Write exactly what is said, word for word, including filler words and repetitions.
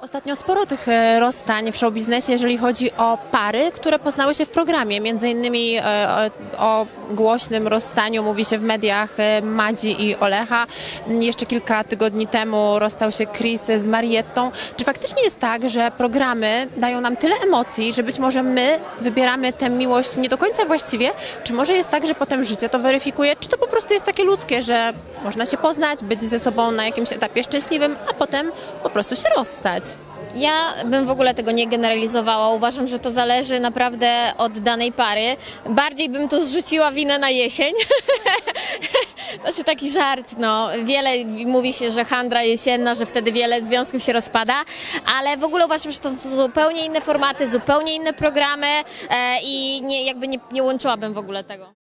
Ostatnio sporo tych e, rozstań w showbiznesie, jeżeli chodzi o pary, które poznały się w programie. Między innymi e, o, o głośnym rozstaniu mówi się w mediach e, Madzi i Olecha. Jeszcze kilka tygodni temu rozstał się Chris z Mariettą. Czy faktycznie jest tak, że programy dają nam tyle emocji, że być może my wybieramy tę miłość nie do końca właściwie? Czy może jest tak, że potem życie to weryfikuje? Czy to po prostu jest takie ludzkie, że można się poznać, być ze sobą na jakimś etapie szczęśliwym, a potem po prostu się rozstać? Ja bym w ogóle tego nie generalizowała. Uważam, że to zależy naprawdę od danej pary. Bardziej bym tu zrzuciła winę na jesień. Znaczy taki żart, no. Wiele mówi się, że handra jesienna, że wtedy wiele związków się rozpada, ale w ogóle uważam, że to są zupełnie inne formaty, zupełnie inne programy e, i nie, jakby nie, nie łączyłabym w ogóle tego.